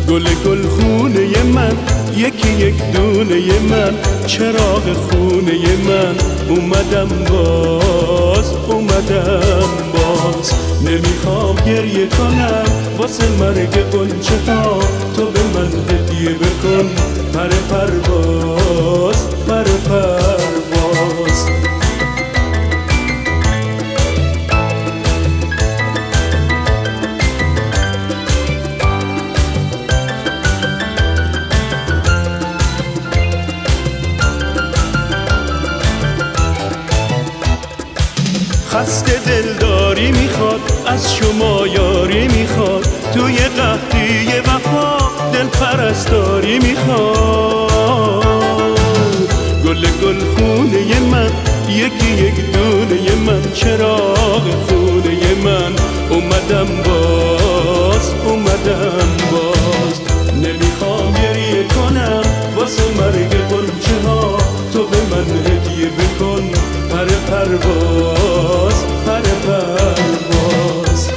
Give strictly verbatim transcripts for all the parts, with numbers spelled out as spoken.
گل گل خونه من، یکی یک دونه من، چراغ خونه من. اومدم باز، اومدم باز. نمیخوام گریه کنم واسه مرگ غنچه ها، تو به من هدیه بکن پر پرواز، پر پرواز. خسته دلداری میخواد، از شما یاری میخواد، توی قحطی وفا دل پرستاری میخواد. گل گل خونه من، یکی یک دونه من، چراغ خونه من. اومدم باز، اومدم باز. نمیخوام گریه کنم واسه مرگ غنچه ها، تو به من هدیه بکن پر پرواز، پر پرواز.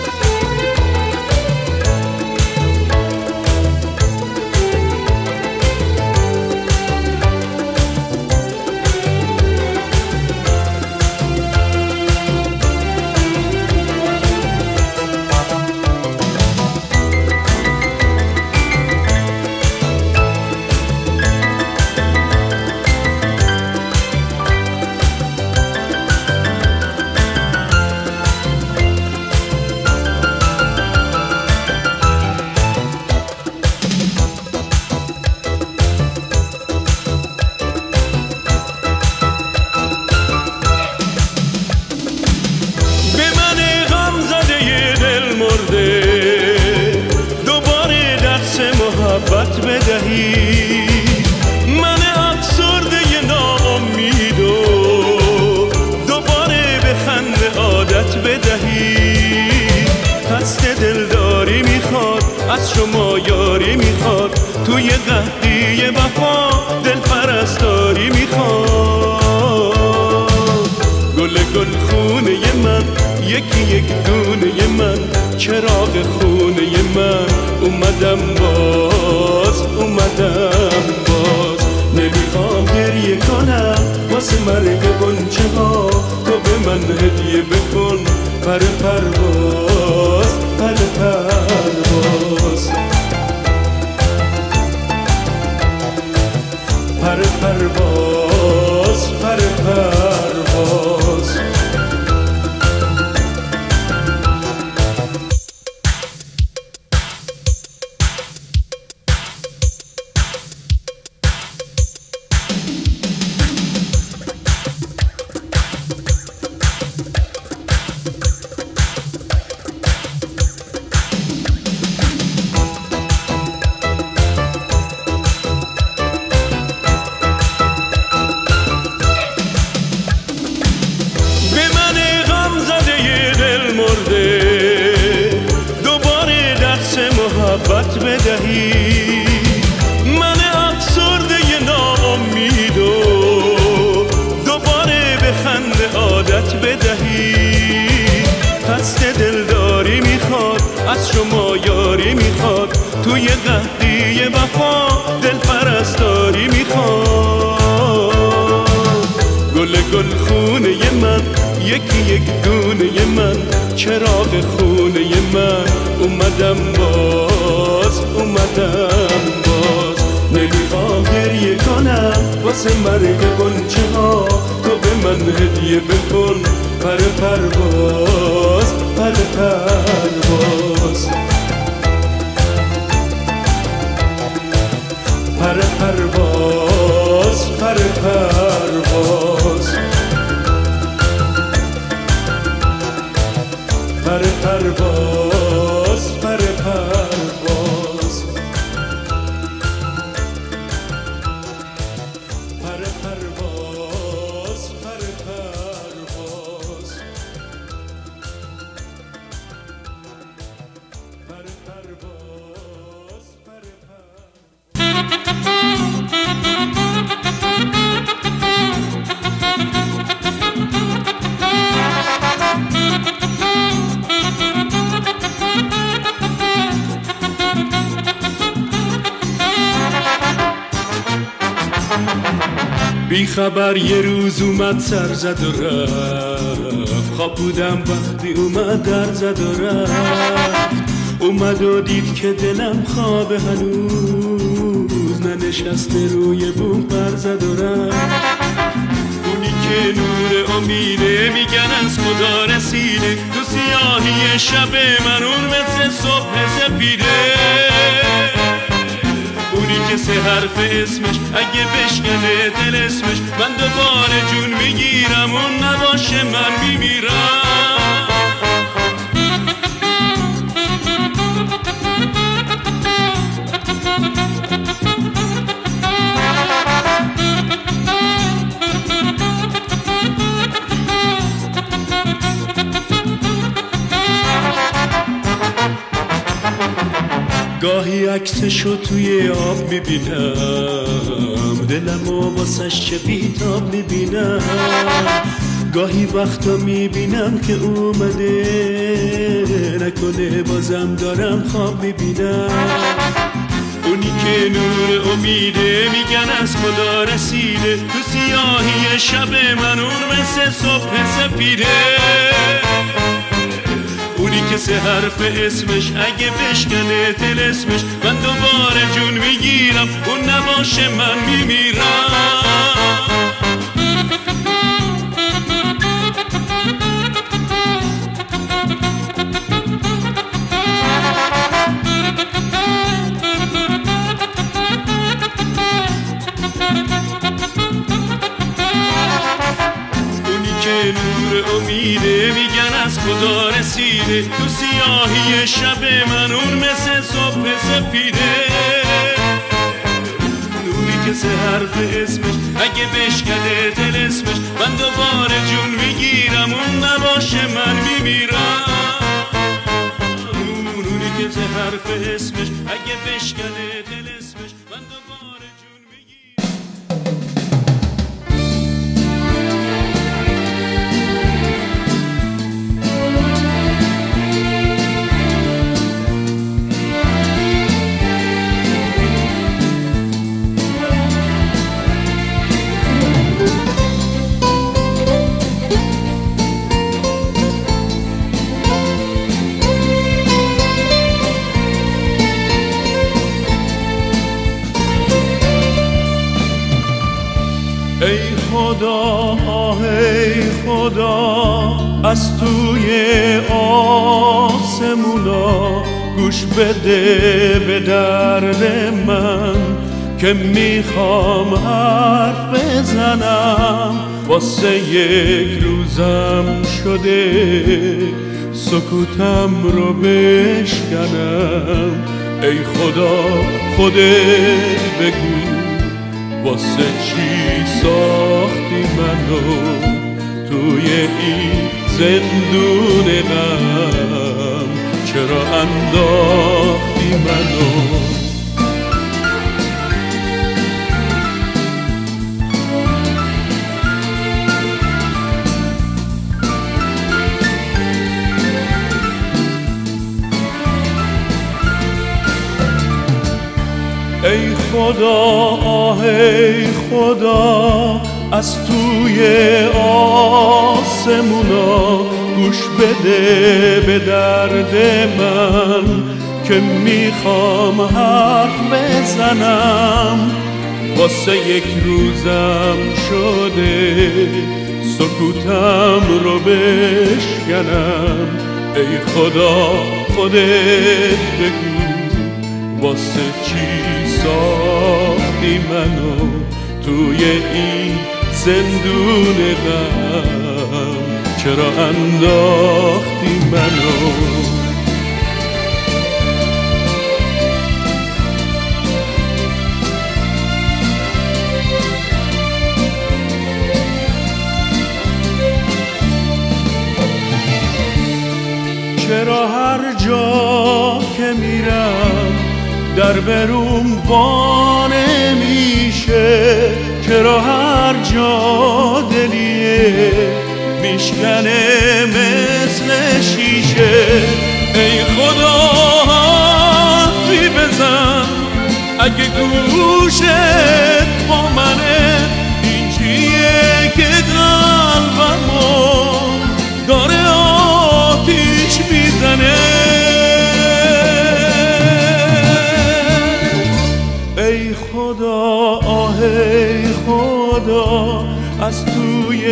بدهی من افسرده ناامید و دوباره به خنده عادت بدهی. خسته دلداری میخواد، از شما یاری میخواد، توی قحطی وفا دل پرستاری میخواد. گل گل خونه من، یکی یک دونه من، چراغ خونه من. اومدم باز، اومدم باز. نمیخوام گریه کنم واسه مرگ غنچه ها، تو به من هدیه بکن پر پرواز، پر پرواز. پر پرواز، پر پرواز. بدهی من افسرده ناامید و دوباره به خنده عادت بدهی. خسته دلداری میخواد، از شما یاری میخواد، توی قحطی وفا دل پرستاری میخواد. گل گل خونه من، یکی یک دونه من، چراغ خونه من. اومدم باز، اومدم باز. نمیخوام گریه کنم واسه مرگ غنچه ها، تو به من هدیه بکن پر پرواز، پر پرواز. پر پرواز، پر پرواز. پر پرواز، پر پرواز. پر پرواز، پر پرواز. پر پرواز، پر بی خبر یه روز اومد سر زد و رفت، خواب بودم وقتی اومد در زد و رفت. اومد و دید که دلم خواب هنوز ننشسته روی بوم پر زد و رفت. اونی که نور امیده میگن از خدا رسیده، تو سیاهی شب من اون مثل صبح سپیده. اونی که سه حرف اسمش اگه بشکنه دل اسمش، من دوباره جون میگیرم، اون نباشه من میمیرم. گاهی عکسشو توی آب میبینم، دلمو واسش چه بیتاب میبینم. گاهی وقتا میبینم که اومده، نکنه بازم دارم خواب میبینم. اونی که نور امیده میگن از خدا رسیده، تو سیاهی شب من اون مثل صبح سپیده. اونی که سه حرف اسمش اگه بشکنه دل اسمش، من دوباره جون میگیرم، اون نباشه من میمیرم. نور امیده میگن از خدا رسیده، تو سیاهی شب من اون مثل صبح سپیده. نوری که سه حرف اسمش اگه بشکنه دل اسمش، من دوباره جون میگیرم، اون نباشه من میمیرم. نوری که سه حرف اسمش اگه بشکنه دل اسمش، من دوباره جون میگیرم. ای خدا ای خدا از توی آسمونا، گوش بده به درد من که میخوام حرف بزنم. واسه یک روزم شده سکوتم رو بشکنم. ای خدا خودت بگو واسه چی ساختی منو توی این زندون غم، چرا انداختی منو. ای خدا ای خدا از توی آسمونا، گوش بده به درد من که میخوام حرف بزنم. واسه یک روزم شده سکوتم رو بشکنم. ای خدا خودت بگو واسه چی ساختی منو توی این زندون غم، چرا انداختی منو. چرا هر جا که میرم در بروم وانه میشه، چرا هر جا دلیه میشکنه مثل شیشه. ای خدا حرفی بزن اگه گوشت با منه، این چی خدا از توی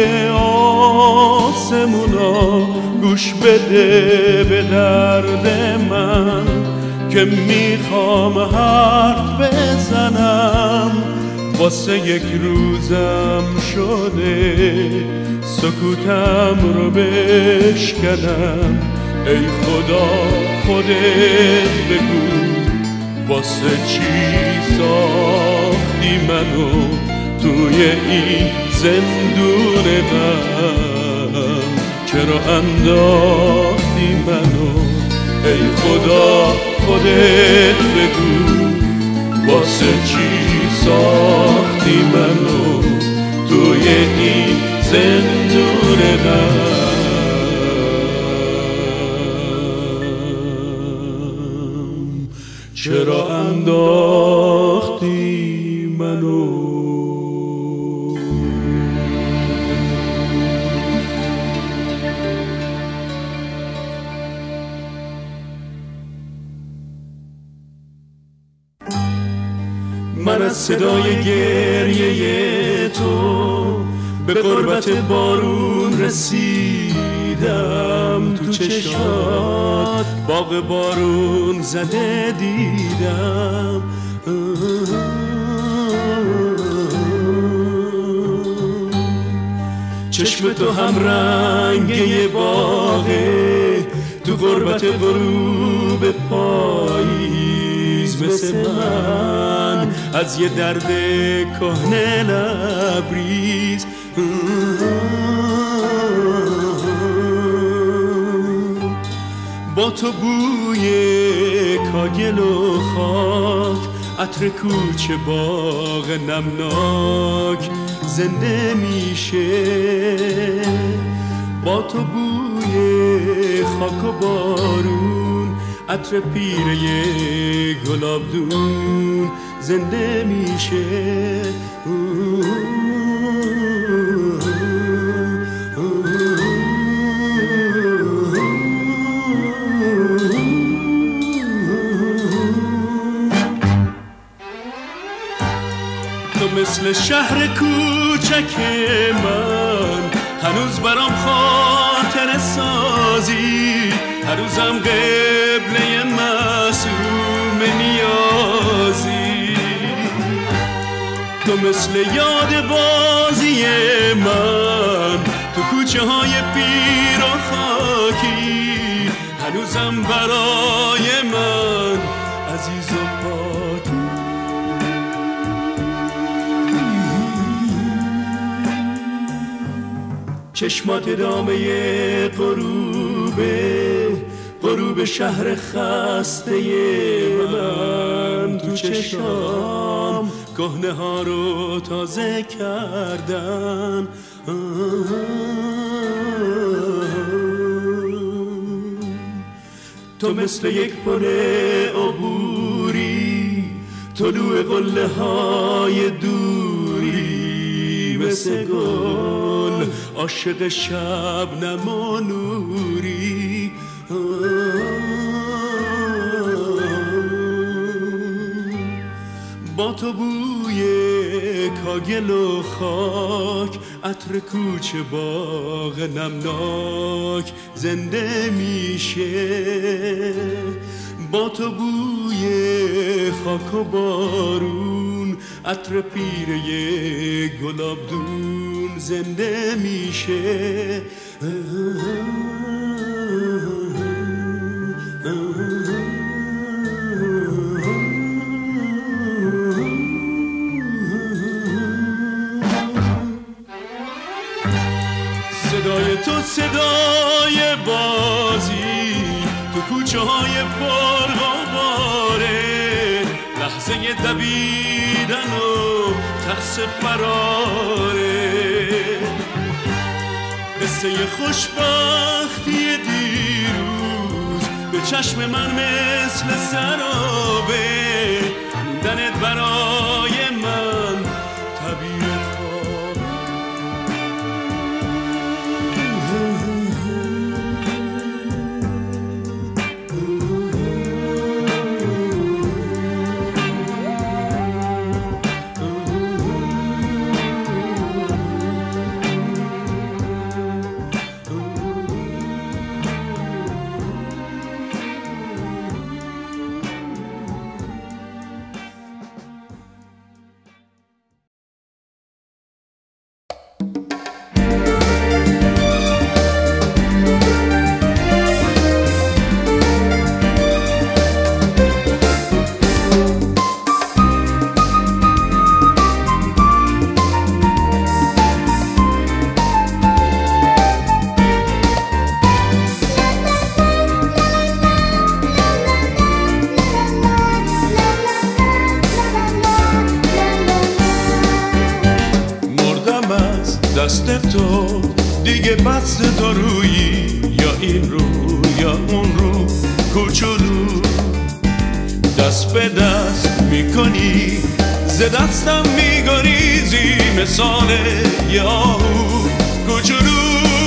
آسمونا گوش بده به درد من که میخوام حرف بزنم. واسه یک روزم شده سکوتم رو بشکنم. ای خدا خودت بگو واسه چی ساختی منو توی این زندون غم؟ چرا انداختی منو؟ ای خدا خودت بگو واسه چی ساختی منو توی این زندون غم؟ چرا انداختی منو؟ من از صدای گریه تو به قربت بارون رسیدم. تو چشات باغ بارون زده دیدم. چشم تو هم رنگه باغه تو قربت غروب پاییز. مثل من از یه درد کهنه لبریز. با تو بوی کاگل و خاک، عطر کوچه باغ نمناک زنده میشه. با تو بوی خاک و بارون، عطر پیره گلابدون زنده میشه. تو مثل شهر کوچک من هنوز برام خاطره سازی. هر روزم قبله معصوم نیازی. تو مثل یاد بازی من تو کوچه های پیر و خاکی. هنوزم برای من عزیز و پاکی. چشمات ادامه غروبه، غروب شهر خسته من. تو چشام کهنه ها رو تازه کردن. تو مثل یک پل عبوری، طلوع قله های دوری. مثل گل عاشق شبنم و نوری. با تو بوی کاگل و خاک، عطر کوچه باغ نمناک زنده میشه. با تو بوی خاک و بارون، عطر پیره گلابدون زنده میشه. صدای تو صدای بازی تو کوچه های پرغباره. لحظه دویدن و ترس فراره. قصه خوشبختی دیروز به چشم من مثل سرابه. موندنت برای من طبیعت دست تو دیگه بس دارویی، یا این رو یا اون رو کوچولو، دست به دست میکنی ز دستم میگریزی مثال یه آهو کوچولو،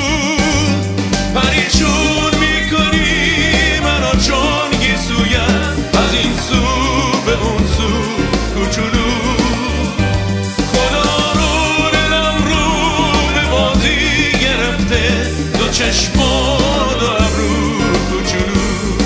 پریشون میکنی منو چون گیسویم از این سو به اون سو کوچولو، خدا رو دلم رو به بازی گرفته دو چشما دو ابرو کوچولو.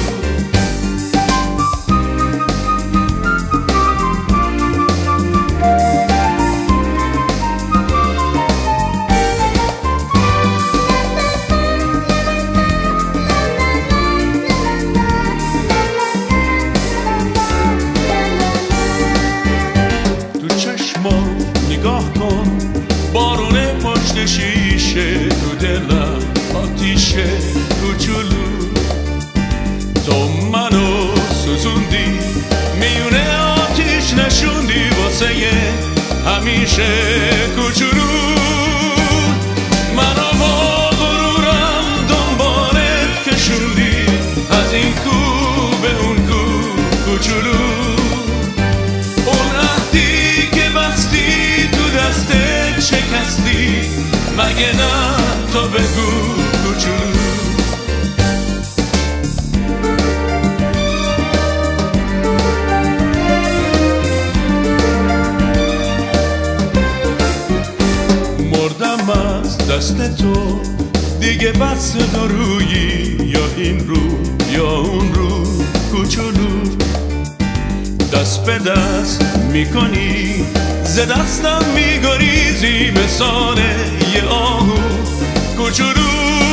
شیشه تو دلم آتیشه کوچولو، تو منو سوزوندی میونه آتیش نشوندی واسه همیشه کوچولو، منو با غرورم دنبالت کشوندی از این کو به اون کو کوچولو، اون عهدی که بستی تو دستت شکستی مگه نه تو بگو کوچولو. مردم از دست تو دیگه بس دارویی، یا این رو یا اون رو کوچولو، دست به دست میکنی ز دستم میگریزی مثال یه آهو کوچولو،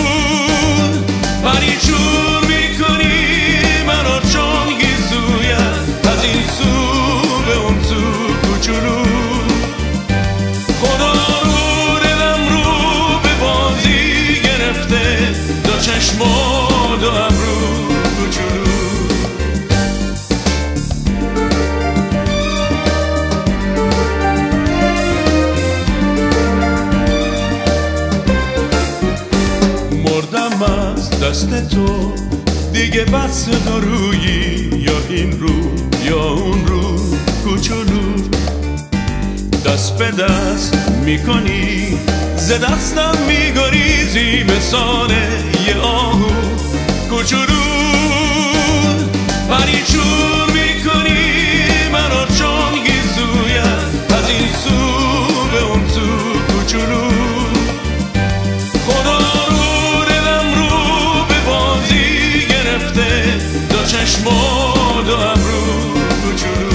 پریشون میکنی منو چون گیسویم از این سو به اون سو کوچولو، خدا رو دلم رو به بازی گرفته دو چشما دو ابرو کوچولو. دست تو دیگه بس دارویی، یا این رو یا اون رو کوچولو، دست به دست میکنی ز دستم میگریزی مثال یه آهو کوچولو، پریشون میکنی منو چون گیسویم از این سو به اون سو کوچولو، خدا چشما دو ابرو کوچولو،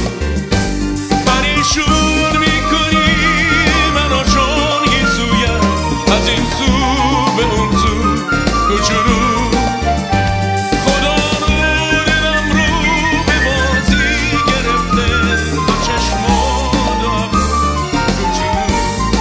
پریشون میکنی منو چون گیسویم از این سو به اون سو کوچولو، خدا رو دلم رو به بازی گرفته دو چشما دو ابرو کوچولو.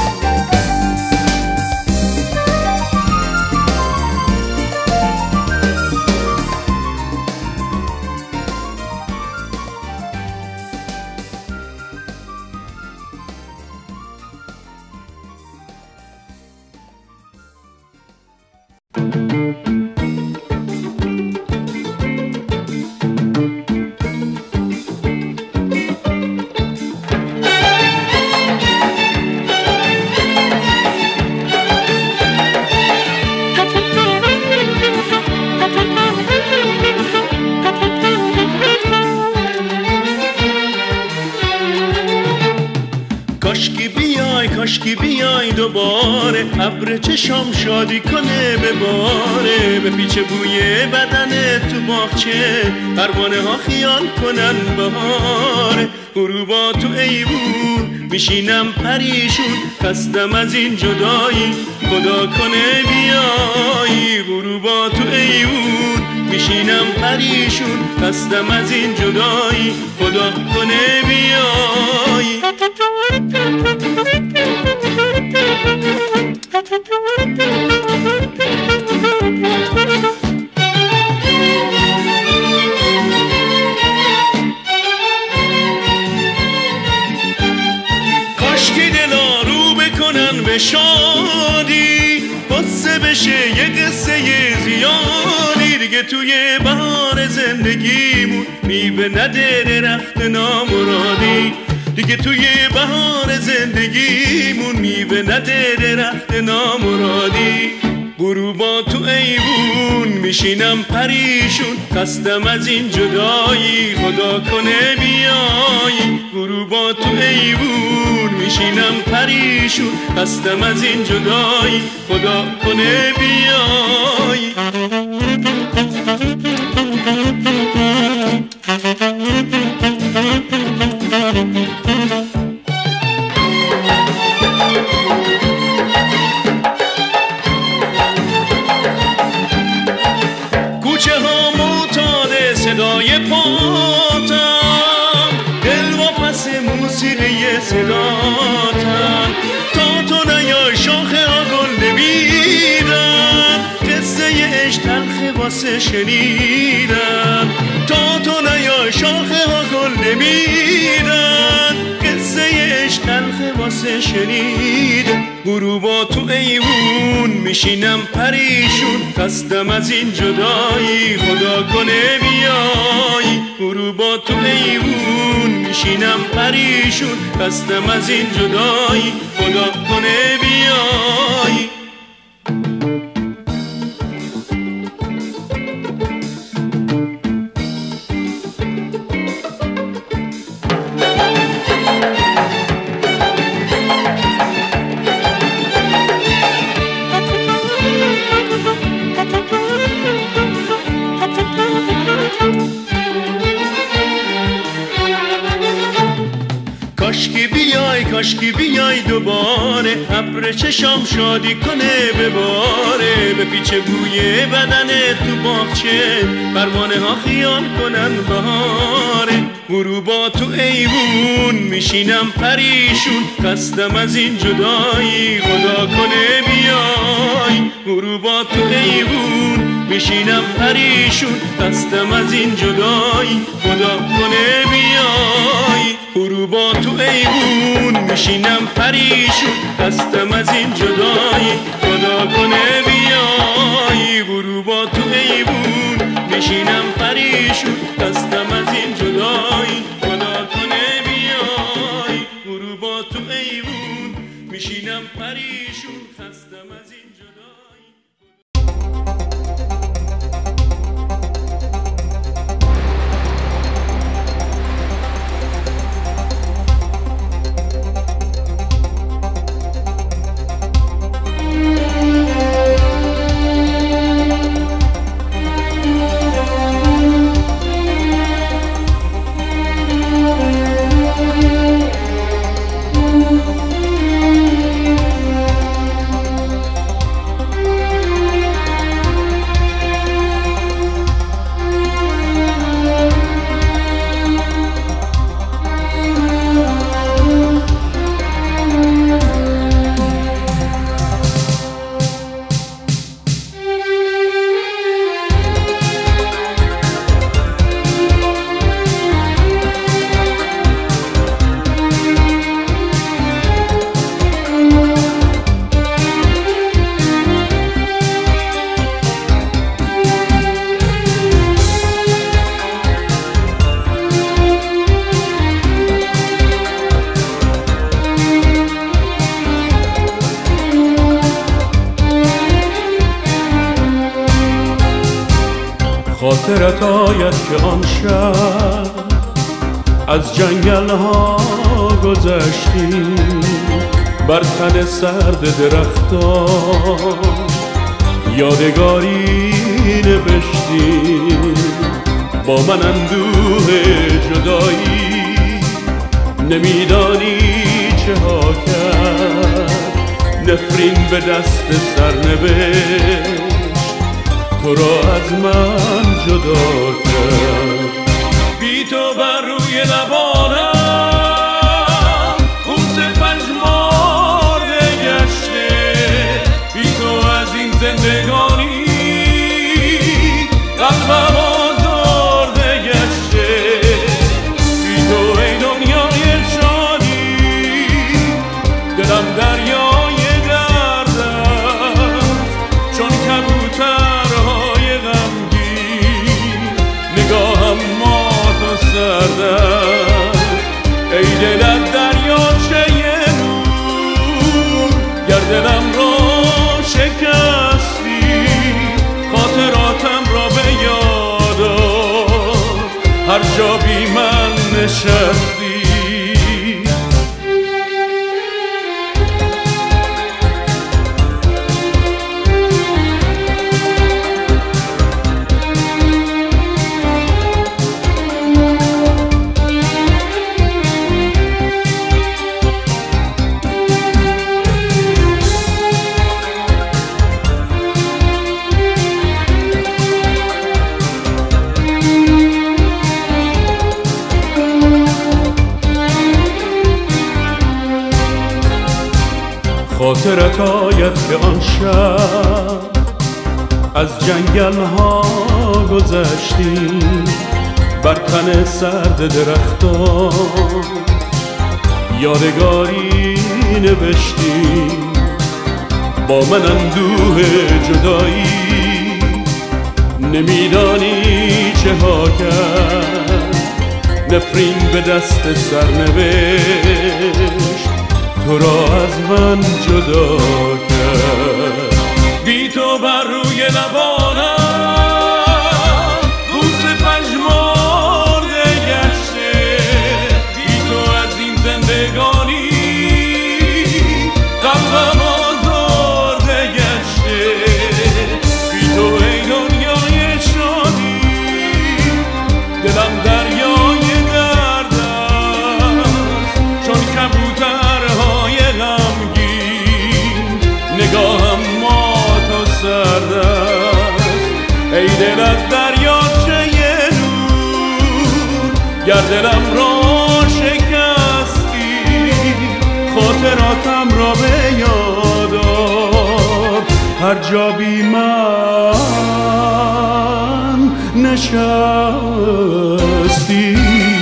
کاشکی بیای دوباره، ابر چشام شادی کنه بباره، به پیچ بوی بدن تو باغچه پروانه ها خیال کنن بهاره، غروبا تو ایوون میشینم پریشون، خستم از این جدایی خدا کنه بیایی، غروبا تو ایوون میشینم پریشون، خستم از این جدایی خدا کنه بیایی. کاشکی دلا رو بکنن به موسم شادی قصه بشه یه قصه زیادی دیگه توی بهار زندگیمون میوه نده درخت نامرادی دیگه توی بهار زندگیمون میوه نده درخت نامرادی غروبا تو ایوون میشینم پریشون خستم از این جدایی خدا کنه بیایی غروبا تو ایوون میشینم پریشون خستم از این جدایی خدا کنه بیایی کوچه ها معتاد صدای پاتم دل و پس موسیقی صداتم تا تو نیای شاخه ها گل نمیدم قصه عشق تلخ واسه شنیدم تا تو نیای شاخه ها گل نمیدم قصه عشق تلخ واسه شنیدم غروبا تو ایوون میشینم پریشون خستم از این جدایی خدا کنه بیایی غروبا تو ایوون میشینم پریشون خستم از این جدایی خدا کنه بیایی کاشکی بیای کاشکی بیای دوباره ابر چشام شادی کنه بباره به پیچ بوی بدن تو باغچه پروانه ها خیال کنن بهاره غروبا تو ایوون میشینم پریشون خستم از این جدایی خدا کنه بیای غروبا تو ایوون میشینم پریشون خستم از این جدایی خدا کنه بیای غروبا تو ایوون میشینم پریشون خستم از این جدایی خدا کنه بیای غروبا تو ایوون میشینم پریشون خستم از این جدایی خدا کنه بیای غروبا تو ایوون میشینم پریشون خستم از این جدایی خاطرت آید که آن شب از جنگل ها گذشتیم بر تن سرد درختان یادگاری نوشتیم با من اندوه جدایی نمیدانی چه ها کرد نفرین به دست سرنوشت تو را از من جدا کرد بی تو بر روی لبانم بوس پژمرده گشته بی تو از این زندگانی قلبم آزرده گشته بی تو ای دنیای شادی دلم دریای نشستی. خاطرت آید که آن شب از جنگل ها گذشتیم، بر تن سرد درختان یادگاری نوشتیم. با من اندوه جدایی نمیدانی چه ها کرد، نفرین به دست سرنوشت تو را از من جدا کرد. بی تو بر روی لبانم بوس پژمرده گشته، بی تو از این زندگانی قلبم آزرده گشته. بی تو ای دنیای شادی دلم دریای درد است، چون کبوتر نگاهم مات و سرد است. ای دل از دریاچه نور گر دلم را شکستی، خاطراتم را به یاد آر هر جا بی من نشستی.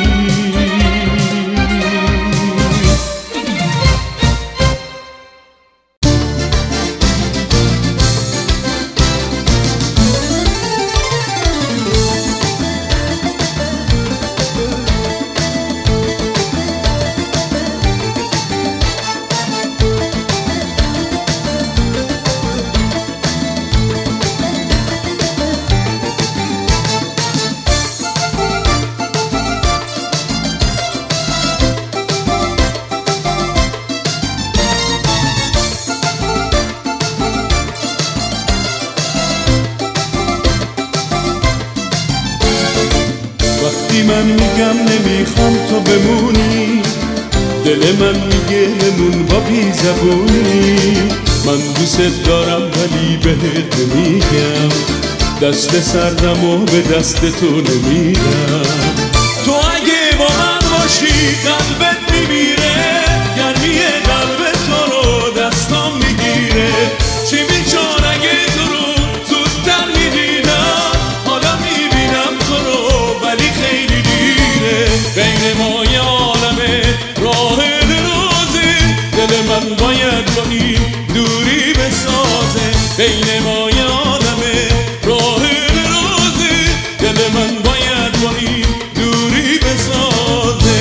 من میگم نمیخوام تو بمونی، دل من میگه نمون با بی زبونی. من دوست دارم ولی بهت نمیگم، دست سردم و به دست تو نمیدم. تو اگه با من باشی قلبت میمیره، گرمی قلب تو رو دستام میگیره. چی بیچار اگه تو رو زودتر میدیدم، حالا میبینم تو رو ولی خیلی دیره. بین ما یه عالمه راه درازه، دل من باید با این دوری بسازه. بین ما یه عالمه راه درازه، دل من باید با این دوری بسازه.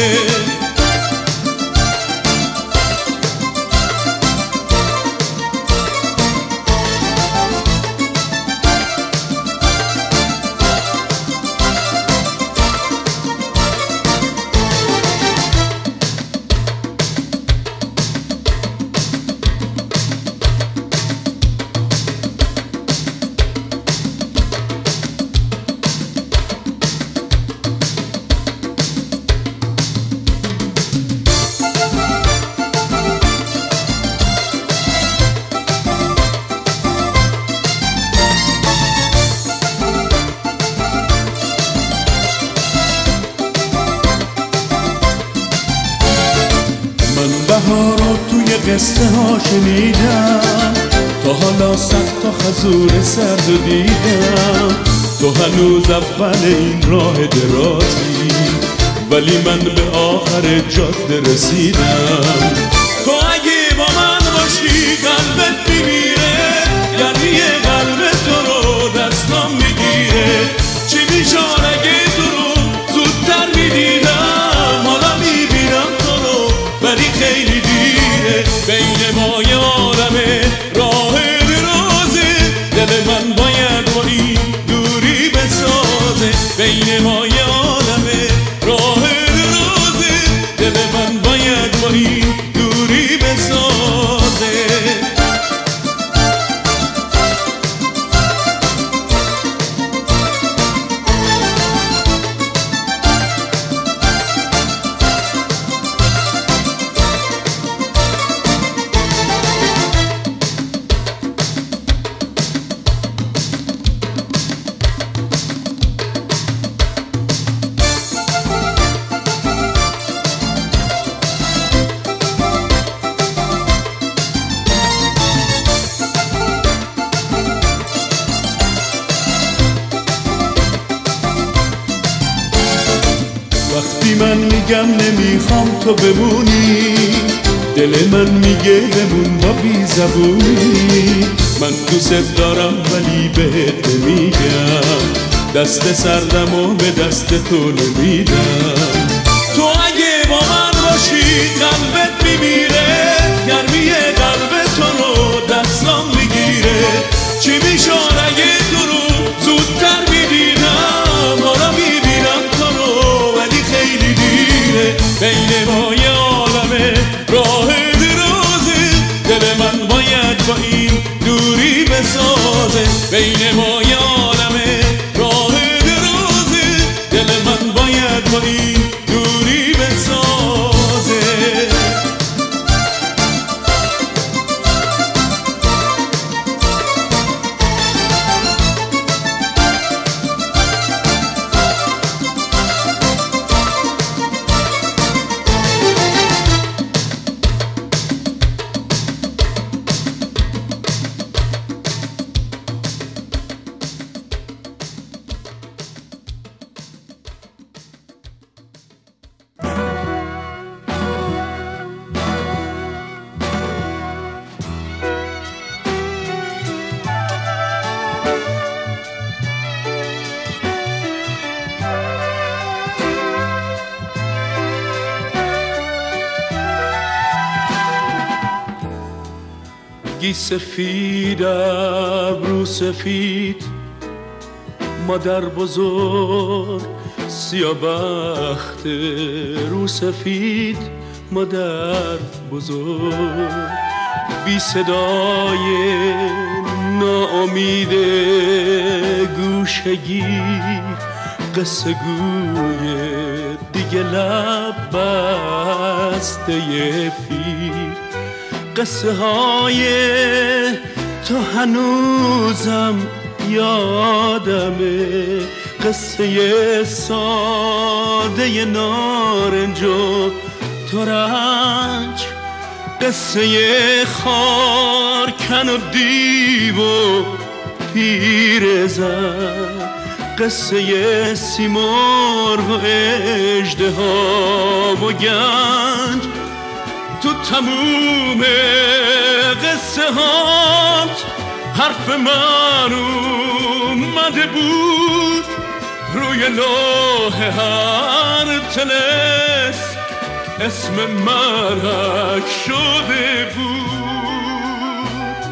بهارو توی قصه ها شنیدم، تا حالا سخت تا خزور سرد و دیدم. تو هنوز اول این راه درازی، ولی من به آخر جاده رسیدم. تو اگه با من باشی قلبت میمیره، گرمی قلب تو رو دستام میگیره. چی بیچار اگه تو رو زودتر میدیدم، حالا میبینم تو رو ولی خیلی دیره. بین ما یه عالمه راه درازه، دل من باید با این دوری بسازه. بین ما یه عالمه راه درازه، میگم نمیخوام تو بمونی، دل من میگه بمون با بی زبونی. من دوست دارم ولی بهت نمیگم، دست سردم و به دست تو نمیدم. تو اگه با من باشی قلبت میمیره، گرمی قلب تو رو دستام میگیره. چی میشد اگه تو رو زودتر میدیدم، حالا میبینم تو رو ولی خیلی دیره. بین ما یه عالمه راه درازه، دل من باید با این دوری بسازه. بین ما یه عالمه راه درازه، دل من باید با این دوری بسازه. گی سفید ابرو سفید، مادر بزرگ سیابخت رو سفید، مادر بزرگ بی صدای ناامید گوشگیر، قصه گوی دیگه لب بسته پیر. قصه های تو هنوزم یادمه، قصه ساده نارنج و ترنج، قصه خارکن و دیو و پیرزن، قصه سیمرغ و اژدها و گنج. تو تموم قصه هات حرف من اومده بود، روی لوح هر طلس اسم مرک شده بود.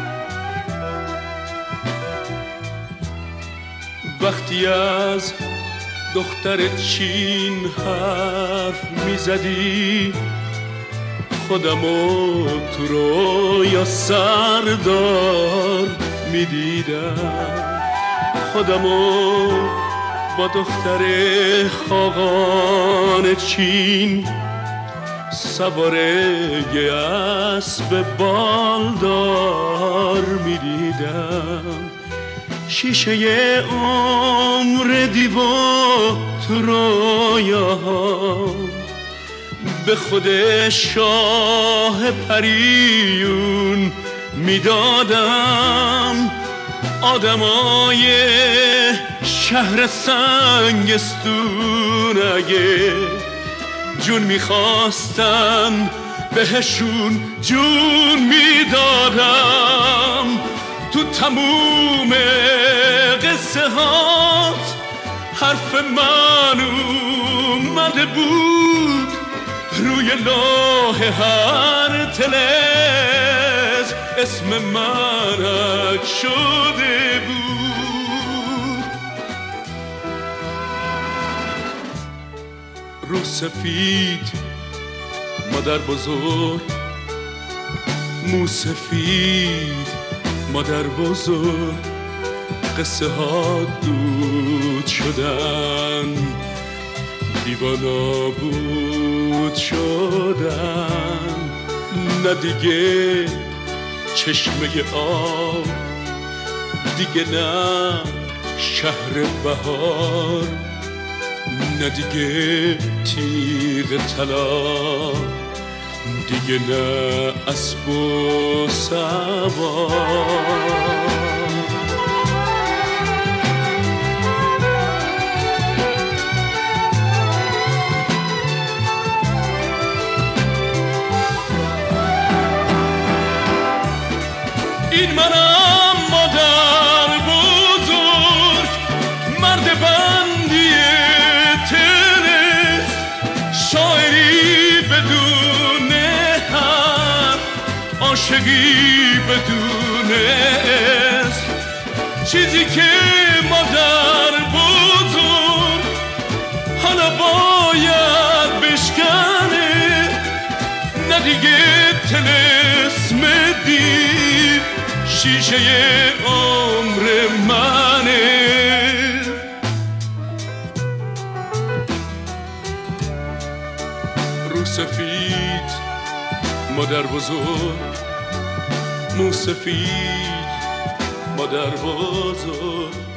وقتی از دختر چین حرف میزدی، خودمو تو رویا سردار میدیدم، خودمو با دختر خاقان چین سوار یه اسب بالدار میدیدم. شیشه عمر دیو تو رویاهام به خود شاه پریون میدادم. آدمای شهر سنگستون اگه جون میخواستن بهشون جون میدادم. تو تموم قصه هات حرف من اومده بود، روی لوح هر طلسم اسم مرک شده بود. رو سفید مادر بزرگ، مو سفید مادر بزرگ، قصه ها دود شدن، دیوانا بود شدن. نه دیگه چشمه آب، دیگه نه شهر بهار، نه دیگه تیغ طلا، دیگه نه اسب و سوار. منم مادر بزرگ، مرد بندی تنس، شاعری بدون حرف، عاشقی بدون اسم. چیزی که مادر بزرگ حالا باید بشکنه، نه دیگه طلسم دیو شیشه عمر منه. رو سفید مادر بزرگ، مو سفید مادر بزرگ.